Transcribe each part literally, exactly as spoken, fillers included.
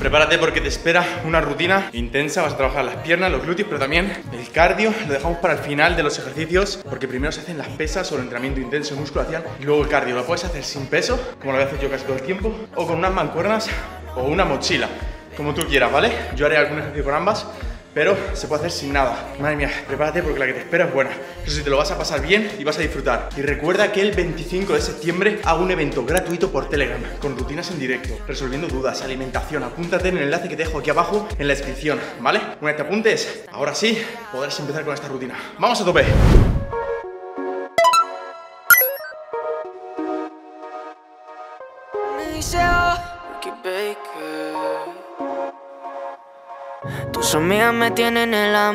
prepárate porque te espera una rutina intensa. Vas a trabajar las piernas, los glúteos, pero también el cardio lo dejamos para el final de los ejercicios, porque primero se hacen las pesas o el entrenamiento intenso de musculación y luego el cardio. Lo puedes hacer sin peso, como lo voy a hacer yo casi todo el tiempo, o con unas mancuernas o una mochila, como tú quieras, ¿vale? Yo haré algún ejercicio con ambas, pero se puede hacer sin nada. Madre mía, prepárate porque la que te espera es buena. Eso sí, te lo vas a pasar bien y vas a disfrutar. Y recuerda que el veinticinco de septiembre hago un evento gratuito por Telegram, con rutinas en directo, resolviendo dudas, alimentación. Apúntate en el enlace que te dejo aquí abajo en la descripción, ¿vale? Una vez te apuntes, ahora sí, podrás empezar con esta rutina. ¡Vamos a tope! Tus amigas me tienen en la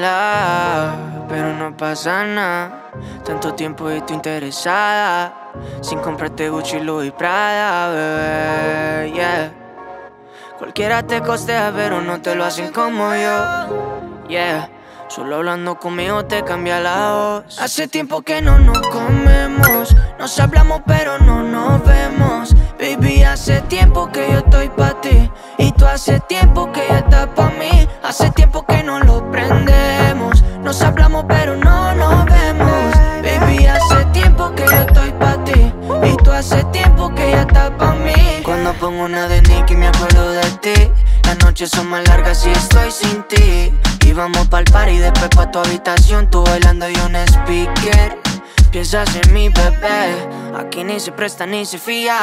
mala, pero no pasa nada. Tanto tiempo y tú interesada, sin comprarte Gucci, Louis, Prada, bebé, yeah. Cualquiera te costea, pero no te lo hacen como yo, yeah. Solo hablando conmigo te cambia la voz. Hace tiempo que no nos comemos, nos hablamos pero no nos vemos. Baby, hace tiempo que yo estoy pa' ti y tú hace tiempo que ya estás pa' mí. Hace tiempo que no lo prendemos, nos hablamos pero no nos vemos. Baby, hace tiempo que yo estoy pa' ti y tú hace tiempo que ya estás pa' mí. Cuando pongo una de Nicki me acuerdo de ti. Las noches son más largas y estoy sin ti. Y vamos pa'l party, después pa' tu habitación, tú bailando y un speaker. Piensas en mi bebé, aquí ni se presta ni se fía.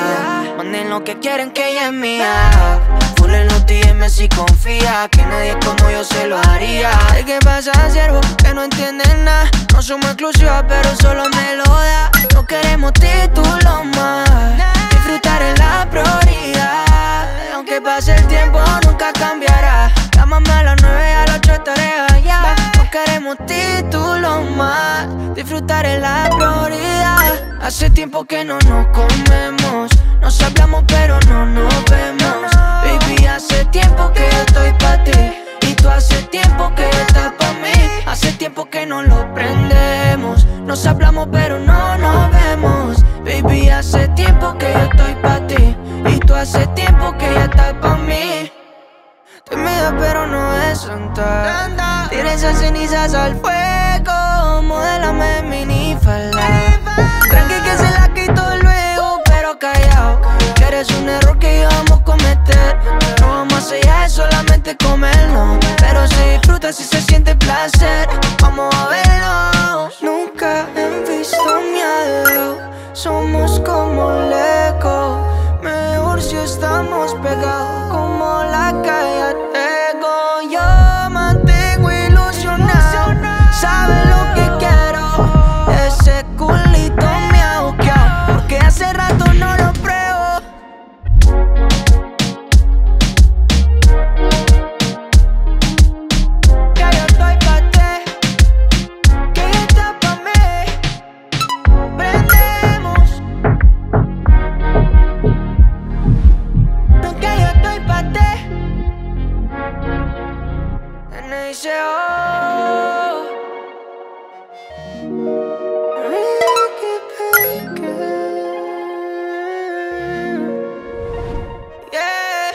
Manden lo que quieren que ella es mía. Full en los D M si confía, que nadie como yo se lo haría. ¿Qué pasa, siervo? Que no entienden nada. No somos exclusivas, pero solo me lo da. No queremos títulos más, disfrutar es la prioridad. Aunque pase el tiempo nunca cambiará. Llámame a las nueve, a las ocho estaré allá. No queremos títulos más, disfrutar es la prioridad. Hace tiempo que no nos comemos, nos hablamos pero no nos vemos. Baby, hace tiempo que yo estoy pa' ti y tú hace tiempo que ya estás pa' mí. Hace tiempo que no lo prendemos, nos hablamos pero no nos vemos. Baby, hace tiempo que yo estoy pa' ti y tú hace tiempo que ya estás pa' mí. Tímida pero no es santa, tira esas cenizas al fuego, modélame minifalda. Tranqui que se la quito luego, pero callao, que eres un error que íbamos a cometer. No vamos a sellar, es solamente comernos, pero se disfruta si se siente placer. Vamos a vernos. Nunca he visto miedo, somos como Lego. Mejor si estamos pegados como la calle Tego. Yo mantengo ilusionado, sabes lo que quiero. Ese culito me ha buqueado, porque hace rato no lo pruebo. Que yo estoy pa' ti, que ella está pa' mí. Prendemos. Que yo estoy pa' ti. N I C O. Yeah.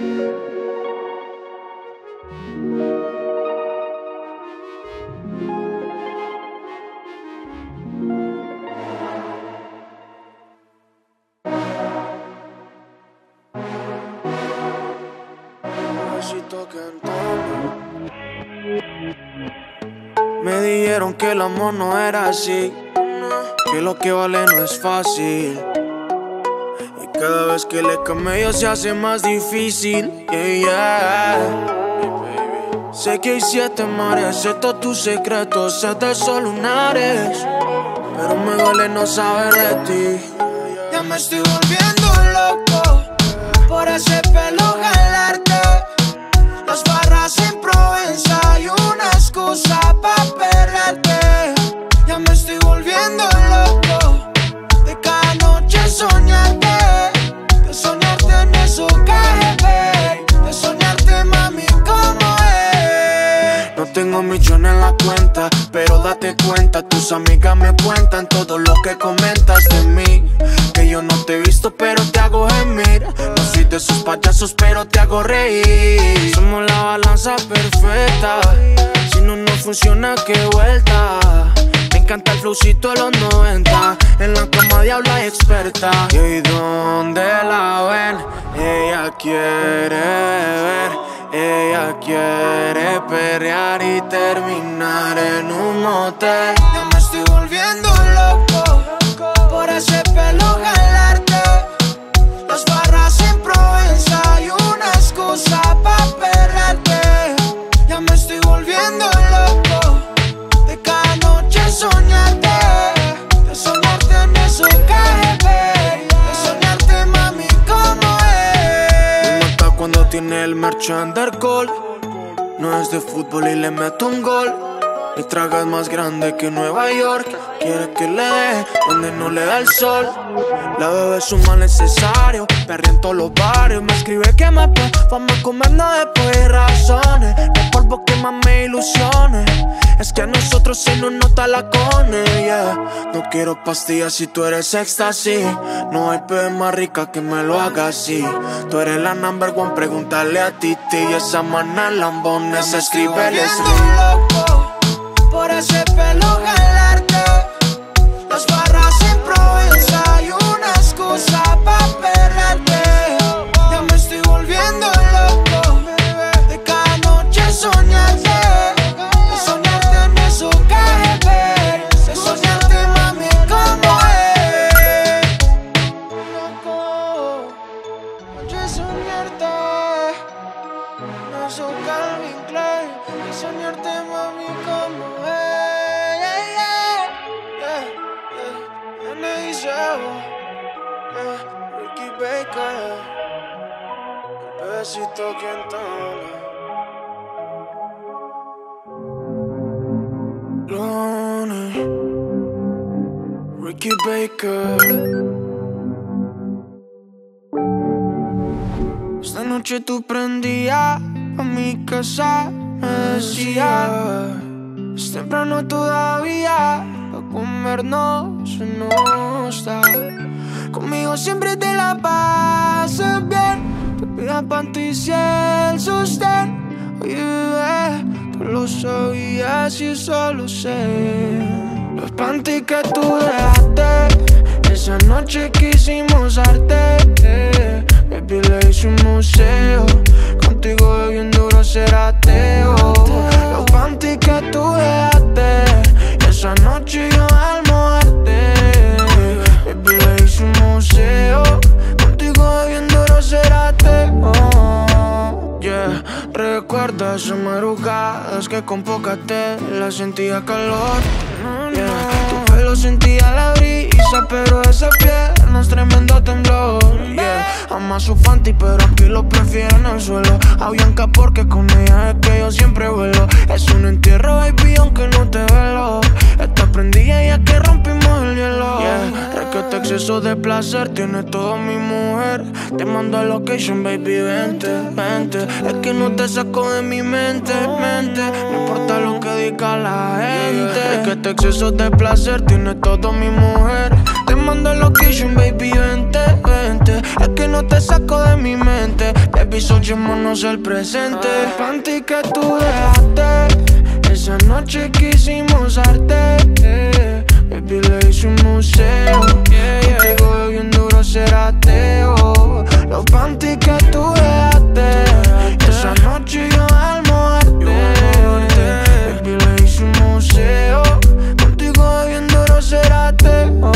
Me dijeron que el amor no era así, que lo que vale no es fácil, y cada vez que le camello se hace más difícil. Yeah, yeah. Sé que hay siete mares, sé todos tus secretos, sé de solo lunares, pero me duele no saber de ti. Ya me estoy volviendo loco por ese pelo galarte, las barras en Provenza y una excusa pa' perderte. Ya me estoy volviendo loco de cada noche soñarte, de soñarte en eso que de soñarte mami como es. No tengo millones en la cuenta, pero da date cuenta, tus amigas me cuentan todo lo que comentas de mí. Que yo no te he visto pero te hago gemir. No soy de esos payasos pero te hago reír. Somos la balanza perfecta. Si no, no funciona, qué vuelta. Me encanta el flowcito de los noventa. En la cama diabla experta. Y hoy donde la ven, ella quiere ver. Ella quiere perrear y terminar en un motel. Ya me estoy volviendo loco por ese pelo jalarte. Las barras en Provenza y una excusa pa' perrarte. Ya me estoy volviendo loco de cada noche soñarte. De soñarte en esos K G B. De soñarte, mami, como es. Me mata cuando tiene el merch undercold. No es de fútbol y le meto un gol. Mi traga es más grande que Nueva York. Quiere que le dé donde no le da el sol. La bebé es un mal necesario. Perrea en todos los barrios. Me escribe que me pe, vamos a comernos después y razones. No hay polvo que más me ilusione. Es que a nosotros se nos nota la cone, yeah. No quiero pastillas si tú eres éxtasis. No hay bebé más rica que me lo haga así. Tú eres la number one, pregúntale a Titi. Y esa mana lambones, escríbeles loco por ese pelo jalarte. Las barras en Provenza y una excusa pa' perrarte. Ya me estoy volviendo loco de cada noche soñarte. De soñarte en esos K G B. De soñarte, mami, como es. Loco, noche soñarte en esos Calvin Klein. De soñarte, mami, como es. Ricky Baker, el besito que entona. Lonely, Ricky Baker. Esta noche tú prendías a mi casa, me decía, es temprano todavía. Pa' comernos se nos da. Conmigo siempre te la pasas bien. Te pidas panty y el sostén. Oye, bebé, tú lo sabías y eso lo sé. Los panty que tú dejaste esa noche quisimos arte. eh. Baby, le hice un museo. Contigo es bien duro ser ateo. Los panty que tú dejaste esa noche yo almoharte. Baby, le hice un museo. Contigo es bien duro ser ateo. Yeah, recuerda esas madrugadas que con poca tela sentía calor. Yeah, tu pelo sentía la brisa, pero esa pierna es tremendo temblor. Yeah, ama su panty, pero aquí lo prefiere en el suelo. A Bianca porque con ella es que yo siempre vuelo. Es un entierro, baby, aunque no te velo. Está prendida ya que rompimos el hielo. Yeah, requete exceso de placer tiene todo mi mujer. Te mando a location, baby, vente, vente. Es que no te saco de mi mente, mente. No importa lo que diga la gente. Requete exceso de placer tiene todo mi mujer. Te mando a location, baby, vente, vente. Es que no te saco de mi mente. Baby, soñémonos el presente. Panty que tú dejaste esa noche quisimos arte. eh. Baby, le hice un museo. Contigo es bien duro ser ateo. Los panty que tú dejaste esa noche yo almoharte. Baby, le hice un museo. Contigo es bien duro ser ateo.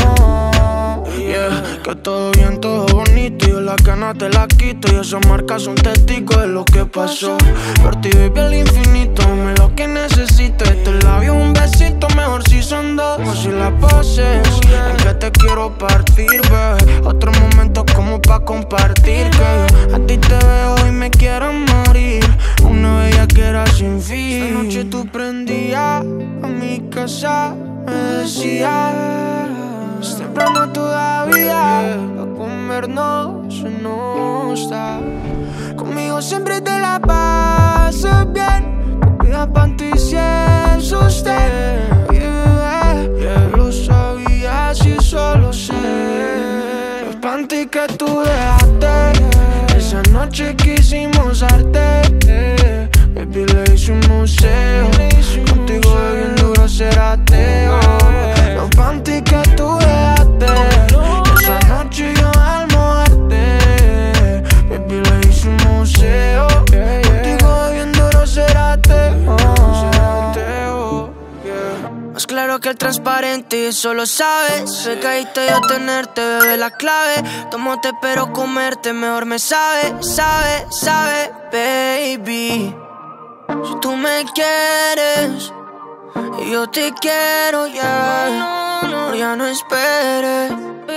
Yeah, que todo bien, todo bonito. Yo la cana te la quito. Y esas marcas son testigos de lo que pasó. Por ti, baby, al infinito. Me lo que necesito. Este labio, un besito. Mejor si son dos o si la poses. En que te quiero partir, bebé. Otro momento como pa' compartir. Que a ti te veo y me quiero morir. Una bella que era sin fin. Esta noche tú prendías a mi casa. Me decías, es temprano todavía. Pa' comernos se nos da. Conmigo siempre te la pasas bien. Te pidas panty y el sostén. que tú dejaste. Esa noche quisimos darte, baby, le hice un museo. Contigo es bien duro ser ateo. Los panties que tú dejaste, esa noche yo almoharte, baby, le hice un museo. Contigo es bien duro ser ateo. Más claro que el transparente, eso lo sabes. Me caíste yo tenerte, bebé, la clave. Tómote pero comerte mejor me sabe, sabe, sabe, baby. Si tú me quieres y yo te quiero, ya, yeah. No, ya no esperes,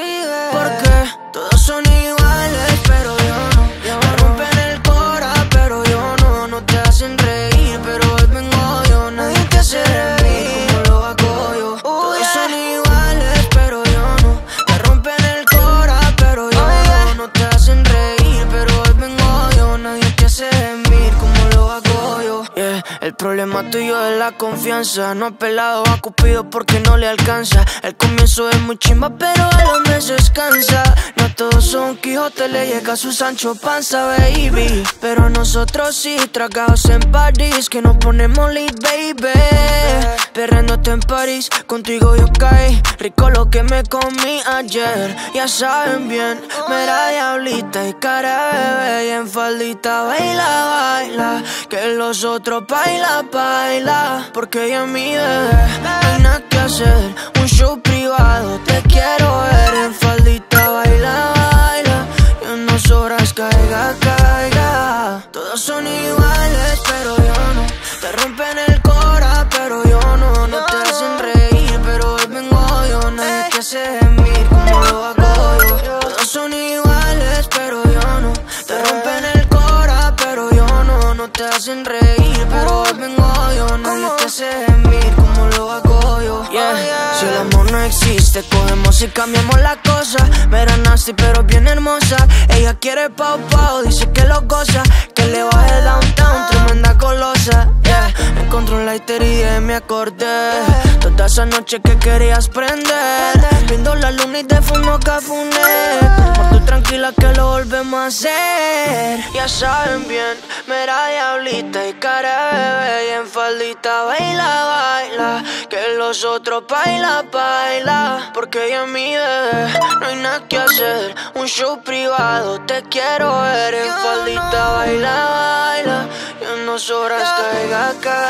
porque todos son iguales, pero yo no. Me rompen el cora, pero yo no. No te hacen reír, pero hoy vengo yo. Nadie te hace reír como lo hago yo. Todos son iguales, pero yo no. Me rompen el cora, pero yo no. No te hacen reír, pero hoy vengo yo. Nadie te hace reír como lo hago yo. Yeah. El problema tuyo es la confianza. No ha pelado a Cupido porque no le alcanza. El comienzo es muy chimba, pero a los meses cansa. No todos son Quijote, le llega su Sancho Panza, baby. Pero nosotros sí, tragados en París, que nos ponemos lit, baby. Perreándote en París, contigo yo caí. Rico lo que me comí ayer. Ya saben bien, mera diablita y cara de bebé. Y en faldita baila, baila, que los otros baila, baila. Porque ella es mi bebé, no hay nada que hacer. Un show privado, te quiero ver. En faldita baila, baila, y en dos horas caiga, caiga. Todos son iguales, pero yo no. Te rompen el cora, pero yo no. No te hacen reír, pero hoy vengo yo. Nadie te hace gemir como lo hago yo. Todos son iguales, pero yo no. Te rompen el cora, pero yo no. No te hacen reír, pero hoy vengo yo. Nadie te hace gemir como lo hago yo. Yeah. Si el amor no existe, cogemos y cambiamos la cosa. Mera nasty, pero bien hermosa. Ella quiere pau pau, dice que lo goza. Que le baje el downtown, tremenda colosa. Yeah. Encontré un lighter y de me acordé toda esa noche que querías prender. Viendo la luna y de fondo cafuné. Por tú tranquila que lo volvemos a hacer. Ya saben bien, mera diablita y cara de bebé. Y en faldita baila, baila, que los otros baila, baila. Porque ella es mi bebé, no hay nada que hacer. Un show privado, te quiero ver. En faldita baila, baila, y en dos horas caiga,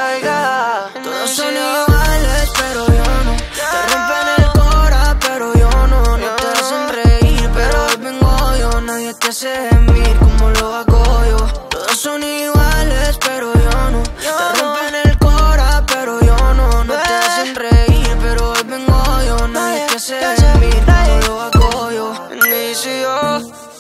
caiga. Todos son iguales, pero yo no. Te rompen el cora, pero yo no. No te hacen reír, pero hoy vengo yo. Nadie te hace gemir como lo hago yo. Todos son iguales, pero yo no. Te rompen el cora, pero yo no. No te hacen reír, pero hoy vengo yo. Nadie te hace gemir como lo hago yo. Inicio,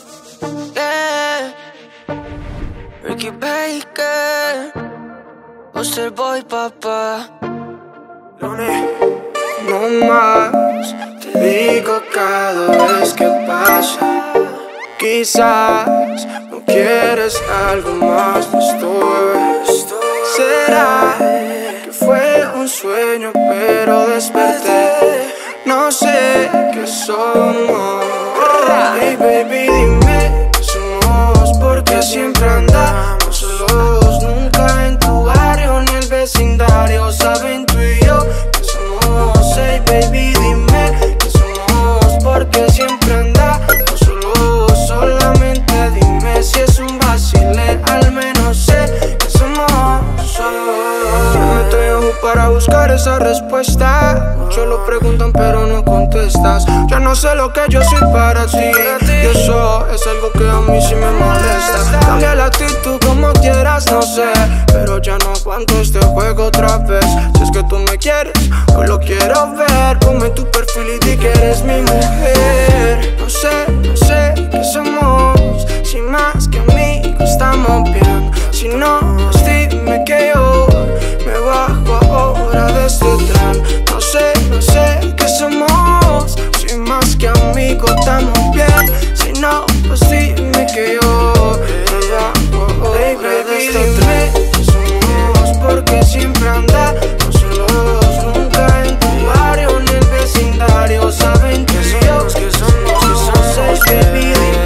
yeah. Ricky Baker, Buster Boy, papá. No más, te digo cada vez que pasa. Quizás no quieres algo más, no estoy. Será que fue un sueño, pero desperté. No sé qué somos. Hey baby, dime qué somos, porque siempre andamos solos. Nunca en tu barrio ni el vecindario saben tú y yo que somos. Hey baby, dime que somos, porque siempre andamos solos. Solamente dime si es un vacile, al menos sé que somos solos. Yo me trajo para buscar esa respuesta. Muchos lo preguntan pero no contestas. Ya no sé lo que yo soy para ti, y eso es algo que a mí sí me molesta. Cambia la actitud como quieras, no sé, pero ya no aguanto este juego otra vez. Si es que tú me quieres, hoy lo quiero ver. Ponme tu perfil y di que eres mi mujer. No sé, no sé qué somos, si más que amigos estamos bien. Si no, pues dime que yo me bajo ahora de este tren. No sé, no sé qué somos, si más que amigos estamos bien. Si no, pues dime que yo me bajo ahora de este tren. Que somos, porque siempre andamos solos. Nunca en tu barrio ni el vecindario saben que somos, que somos, que somos, baby.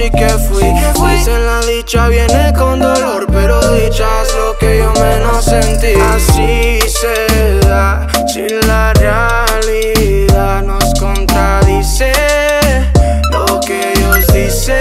sí que fui. Dicen la dicha viene con dolor, pero dicha es lo que yo menos sentí. Así se da, si la realidad nos contradice lo que ellos dicen.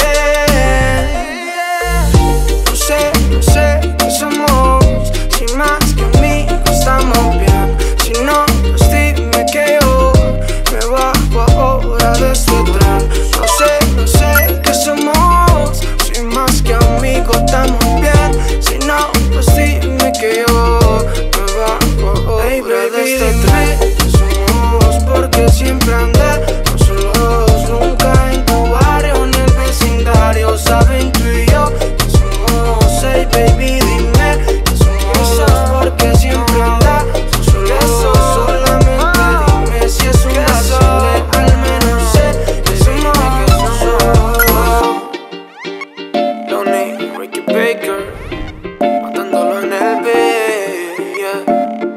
No sé, no sé qué somos, si más que amigos estamos bien. Si no, pues dime que yo me bajo ahora de este tren. No sé, no sé qué somos, si más que amigos estamos bien. Si no, pues dime que yo me bajo ahora de este tren. ¿Qué somos? Porque siempre andé con solos, nunca en tu barrio ni el vecindario. Saben tú y yo que somos, hey baby, dime que somos. Porque siempre andé con solos, solamente dime si es un vacile. Al menos sé que somos, que somos. Lonely, Ricky Baker, matándolo en el beat, yeah.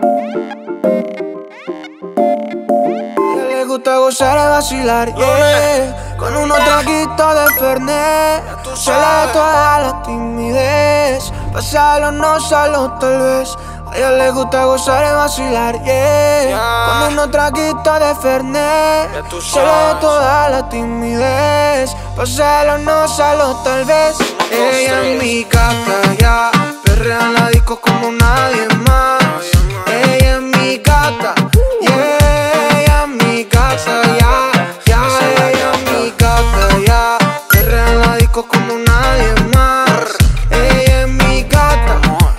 Le gusta gozar y vacilar, yeah. Con unos traguitos de Fernet se le da toda la timidez. Pasarlo, no solo tal vez. A ella le gusta gozar y vacilar, yeah. Con unos traguitos de Fernet se le da toda la timidez. Pasarlo, no solo tal vez. Ella es mi gata, ya. Perrea en la disco como nadie más. Ella es mi gata, yeah. Ella es mi gata, ya. Ya, ella es mi gata, ya. Perrea en la disco como nadie más. Ella es mi gata,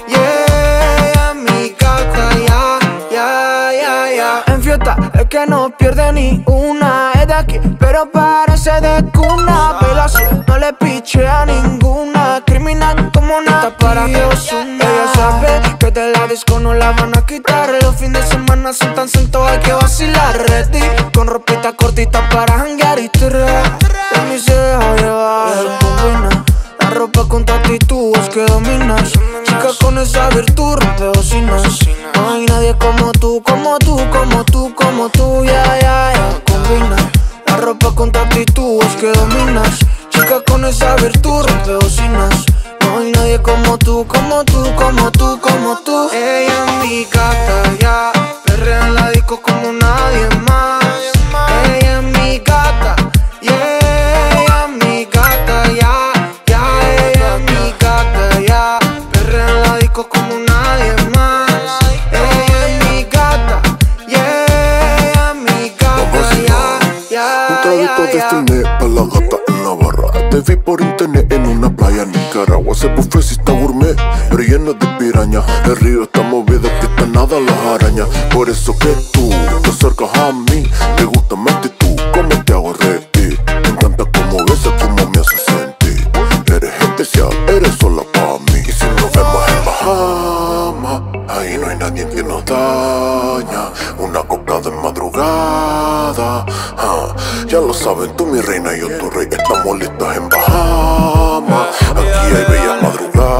yeah. Ella es mi gata, ya. Ya, ya, ya. En fiesta es que no pierde ni una. Es de aquí, pero parece de cuna. Pero así no le piche a ninguna. Criminal como nada para que Ozuna. Ella sabe que de la disco no la van a quitar. Los fines de semana son tan santos, hay que vacilar. Ready, con ropita cortita para janguear y tirar. De mí se deja llevar, combina la ropa con tu actitud, es que dominas. Chica con esa virtud, rompe bocinas. No hay nadie como tú, como tú, como tú, como tú, ya, ya, ya. Combina la ropa con tu actitud, es que dominas. Chica con esa virtud, rompe bocinas. No hay nadie como tú, como tú, como tú, como tú. Ella es mi gata, ya. Perrea en la disco como nadie más. Ella es mi gata, yeah. Ella es mi gata, ya. Ya, ella es mi gata, ya. Perrea en la disco como nadie más. Ella es mi gata, yeah. Ella es mi gata, ya. Ya, un traguito de Fernet pa' la gata en la barra. Te vi por internet en una playa en Nicaragua. Ese buffet sí está gourmet, pero lleno de piraña. El río está movido, que está nada las arañas. Por eso que tú te acercas a mí. Me gusta mi actitud, como te hago reír. Me encanta cómo besas, cómo me haces sentir. Eres especial, eres sola para mí. Y si nos vemos en Bahamas, ahí no hay nadie que nos daña. Una copa de madrugada, ah, ya lo saben, tú mi reina y yo tu rey. Estamos listos en Bahamas, aquí hay bellas madrugadas.